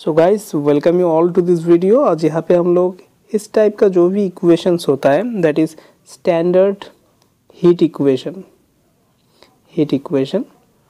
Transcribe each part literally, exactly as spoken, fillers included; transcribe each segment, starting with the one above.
So guys welcome you all to this video. आज यहाँ पे हम लोग इस टाइप का जो भी इक्वेशंस होता है that is standard heat equation heat equation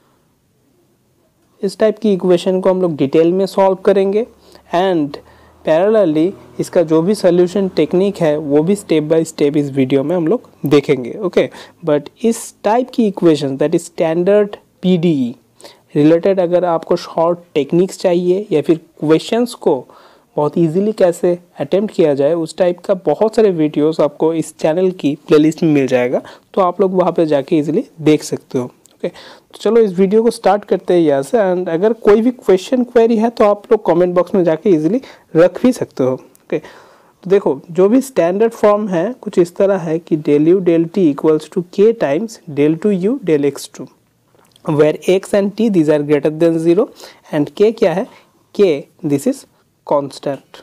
इस टाइप की इक्वेशन को हम लोग डिटेल में सॉल्व करेंगे एंड पैरेलली इसका जो भी सोल्यूशन टेक्निक है वो भी स्टेप बाय स्टेप इस वीडियो में हम लोग देखेंगे। ओके, बट इस टाइप की equation that is standard PDE related अगर आपको शॉर्ट टेक्निक्स चाहिए या फिर क्वेश्चंस को बहुत इजीली कैसे अटेम्प्ट किया जाए उस टाइप का बहुत सारे वीडियोस आपको इस चैनल की प्लेलिस्ट में मिल जाएगा, तो आप लोग वहाँ पे जाके इजीली देख सकते हो। ओके, तो चलो इस वीडियो को स्टार्ट करते हैं यहाँ से। एंड अगर कोई भी क्वेश्चन क्वेरी है तो आप लोग कमेंट बॉक्स में जाके इजीली रख भी सकते हो। ओके, तो देखो जो भी स्टैंडर्ड फॉर्म है कुछ इस तरह है कि del u del t equals to k times del two u del x two, where x and t these are greater than zero and k क्या है, k this is constant।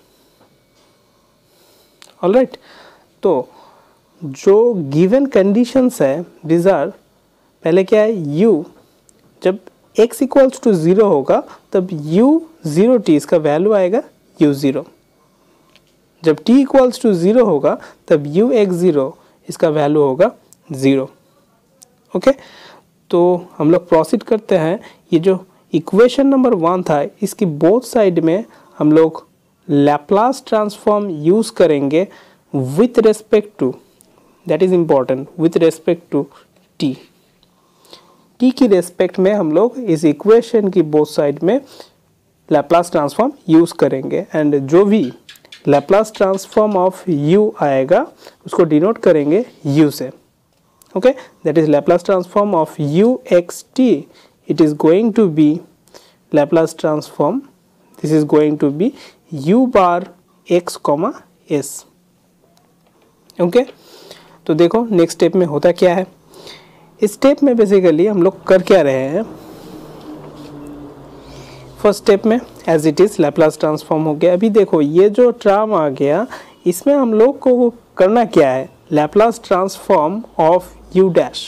alright, तो जो given conditions है these are पहले क्या है u, जब x equals to zero होगा तब u zero t इसका वैल्यू आएगा u zero, जब t equals to zero होगा तब u x zero इसका वैल्यू होगा zero। ओके, तो हम लोग प्रोसीड करते हैं। ये जो इक्वेशन नंबर वन था इसकी बोथ साइड में हम लोग लैप्लास ट्रांसफॉर्म यूज़ करेंगे with respect to, that is important, with respect to t t की रेस्पेक्ट में हम लोग इस इक्वेशन की बोथ साइड में लैप्लास ट्रांसफॉर्म यूज़ करेंगे। एंड जो भी लैप्लास ट्रांसफॉर्म ऑफ यू आएगा उसको डिनोट करेंगे यू से। Okay, that is Laplace transform of u x t. It is going to be Laplace transform. This is going to be u bar x comma s. Okay, तो देखो next step में होता क्या है। इस step में basically हम लोग कर क्या रहे हैं, फर्स्ट स्टेप में as it is Laplace transform हो गया। अभी देखो ये जो टर्म आ गया इसमें हम लोग को करना क्या है, Laplace transform of u dash.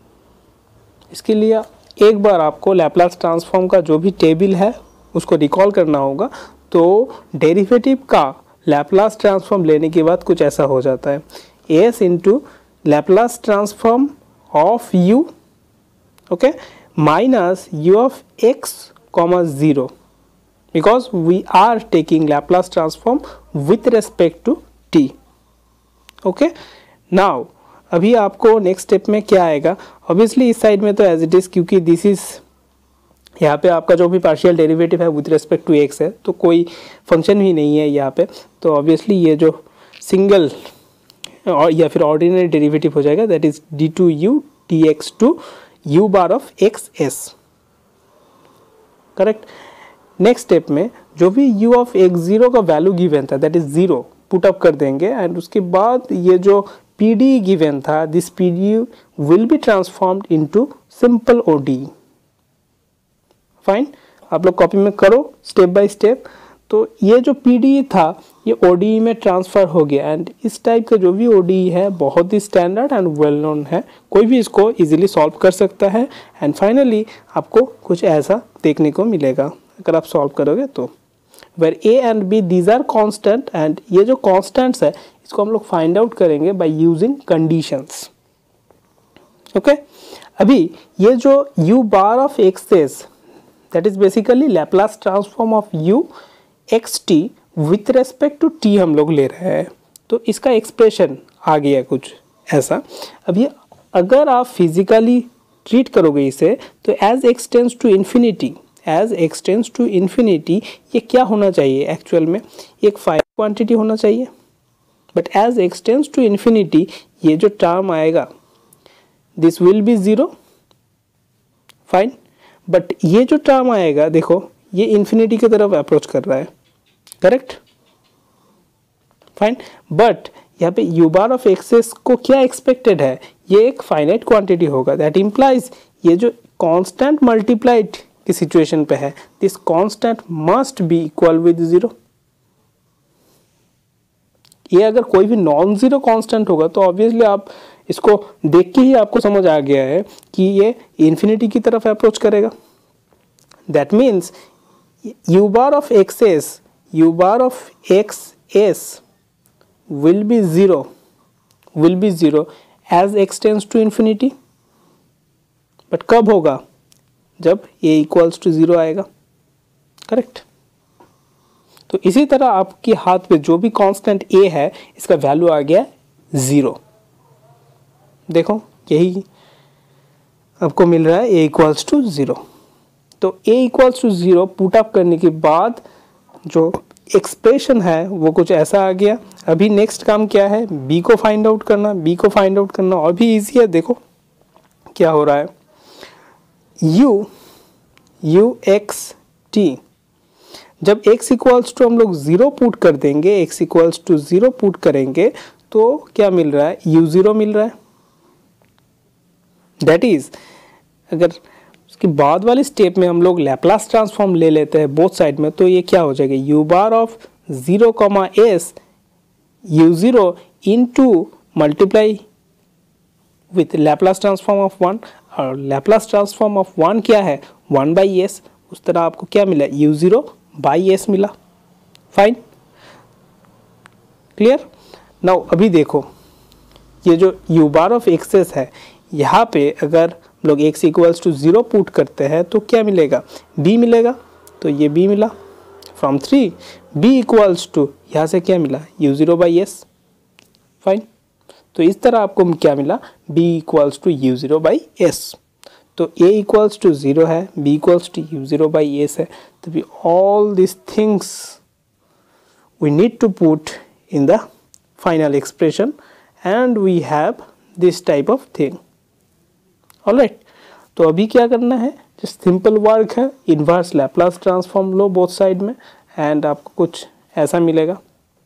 इसके लिए एक बार आपको लैप्लास ट्रांसफॉर्म का जो भी टेबल है उसको रिकॉल करना होगा। तो डेरिवेटिव का लैप्लास ट्रांसफॉर्म लेने के बाद कुछ ऐसा हो जाता है, s into Laplace transform of u, okay, minus u of x comma zero, because we are taking Laplace transform with respect to t। Okay, now अभी आपको नेक्स्ट स्टेप में क्या आएगा, ऑब्वियसली इस साइड में तो एज इट इज़, क्योंकि this is यहाँ पे आपका जो भी पार्शियल डेरिवेटिव है विथ रेस्पेक्ट टू एक्स है तो कोई फंक्शन ही नहीं है यहाँ पे, तो ऑब्वियसली ये जो सिंगल और या फिर ऑर्डिनरी डेरिवेटिव हो जाएगा that is d two u t x two u bar of x s. Correct, next step में जो भी u ऑफ एक्स ज़ीरो का वैल्यू गिवन था that is zero put up कर देंगे एंड उसके बाद ये जो P D E given था this P D E will be transformed into simple O D E। Fine, आप लोग कॉपी में करो स्टेप बाय स्टेप। तो ये जो P D E था ये O D E में ट्रांसफ़र हो गया एंड इस टाइप का जो भी O D E है बहुत ही स्टैंडर्ड एंड वेल नोन है, कोई भी इसको इजीली सॉल्व कर सकता है। एंड फाइनली आपको कुछ ऐसा देखने को मिलेगा अगर आप सॉल्व करोगे तो, where A and B these are constant and ये जो कॉन्स्टेंट्स है इसको हम लोग फाइंड आउट करेंगे बाय यूजिंग कंडीशंस। ओके, अभी ये जो u bar of x s that is basically Laplace transform of u x t with respect to t हम लोग ले रहे हैं, तो इसका एक्सप्रेशन आ गया कुछ ऐसा। अब ये अगर आप फिजिकली ट्रीट करोगे इसे तो as x tends to infinity as x tends to infinity ये क्या होना चाहिए, एक्चुअल में एक फाइनाइट क्वांटिटी होना चाहिए, but as x tends to infinity ये जो टर्म आएगा this will be zero. Fine, but ये जो टर्म आएगा देखो ये इन्फिनिटी की तरफ अप्रोच कर रहा है। करेक्ट, फाइन, बट यहाँ पे u बार ऑफ एक्सेस को क्या एक्सपेक्टेड है, ये एक फाइनाइट क्वांटिटी होगा, दैट इम्प्लाइज ये जो कांस्टेंट मल्टीप्लाइड की सिचुएशन पे है this constant must be equal with zero. ये अगर कोई भी नॉन ज़ीरो कांस्टेंट होगा तो ऑब्वियसली आप इसको देख के ही आपको समझ आ गया है कि ये इन्फिनिटी की तरफ अप्रोच करेगा। That means u bar of xs, u bar of xs will be zero, will be zero as x tends to infinity, but कब होगा, जब a इक्वल्स टू ज़ीरो आएगा, करेक्ट। तो इसी तरह आपके हाथ पे जो भी कांस्टेंट a है इसका वैल्यू आ गया ज़ीरो। देखो यही आपको मिल रहा है a इक्वल्स टू ज़ीरो। तो a equals to zero put up करने के बाद जो एक्सप्रेशन है वो कुछ ऐसा आ गया। अभी नेक्स्ट काम क्या है, b को फाइंड आउट करना, b को फाइंड आउट करना और भी इजी है। देखो क्या हो रहा है, u u x t, जब x इक्वल्स टू हम लोग ज़ीरो पुट कर देंगे, x equals to zero put करेंगे तो क्या मिल रहा है, u ज़ीरो मिल रहा है। दैट इज अगर उसके बाद वाले स्टेप में हम लोग लैप्लास ट्रांसफॉर्म ले लेते हैं बोथ साइड में, तो ये क्या हो जाएगा, u bar of zero comma s u zero into multiply with Laplace transform of one, और लैप्लास ट्रांसफॉर्म ऑफ वन क्या है, वन बाई एस। उस तरह आपको क्या मिला, u ज़ीरो बाई एस मिला। Fine, clear. नाउ अभी देखो ये जो u बार ऑफ एक्सेस है, यहाँ पे अगर हम लोग x equals to zero put करते हैं तो क्या मिलेगा, b मिलेगा। तो ये b मिला from three, b equals to यहाँ से क्या मिला, u zero by s. Fine, तो इस तरह आपको क्या मिला, b equals to u zero by s. तो a इक्वल्स टू ज़ीरो है, b equals to u zero by s है। तो भी all this things we need to put in the final expression and we have this type of thing. Alright, तो अभी क्या करना है, जस्ट सिंपल वर्क है, इन्वर्स लैप्लास ट्रांसफॉर्म लो बोथ साइड में एंड आपको कुछ ऐसा मिलेगा।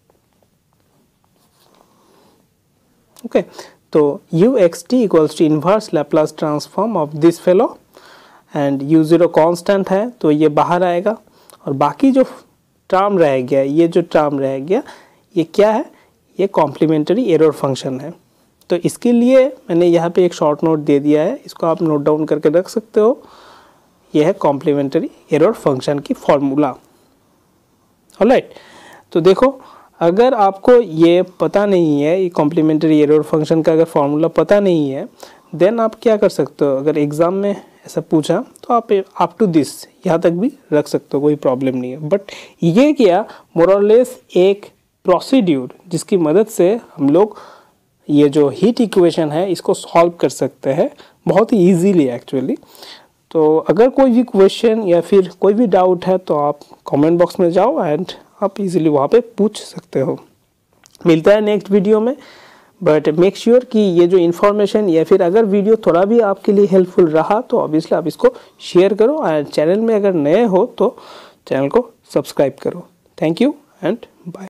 ओके, तो u x t equals to inverse Laplace transform of this fellow and u zero constant है तो ये बाहर आएगा, और बाकी जो टर्म रह गया, ये जो टर्म रह गया ये क्या है, ये कॉम्प्लीमेंट्री एरर फंक्शन है। तो इसके लिए मैंने यहाँ पे एक शॉर्ट नोट दे दिया है, इसको आप नोट डाउन करके रख सकते हो। यह है कॉम्प्लीमेंट्री एरर फंक्शन की फॉर्मूला। ऑलराइट, तो देखो अगर आपको ये पता नहीं है, ये कॉम्प्लीमेंट्री एरर फंक्शन का अगर फॉर्मूला पता नहीं है, देन आप क्या कर सकते हो, अगर एग्ज़ाम में ऐसा पूछा तो आप अप टू दिस यहाँ तक भी रख सकते हो, कोई प्रॉब्लम नहीं है। बट ये क्या मोर और लेस एक प्रोसीड्यूर जिसकी मदद से हम लोग ये जो हीट इक्वेशन है इसको सॉल्व कर सकते हैं बहुत ही इजीली एक्चुअली। तो अगर कोई भी क्वेश्चन या फिर कोई भी डाउट है तो आप कमेंट बॉक्स में जाओ एंड आप इजीली वहाँ पे पूछ सकते हो। मिलता है नेक्स्ट वीडियो में, बट मेक श्योर कि ये जो इन्फॉर्मेशन या फिर अगर वीडियो थोड़ा भी आपके लिए हेल्पफुल रहा तो ऑब्वियसली आप इसको शेयर करो एंड चैनल में अगर नए हो तो चैनल को सब्सक्राइब करो। Thank you and bye.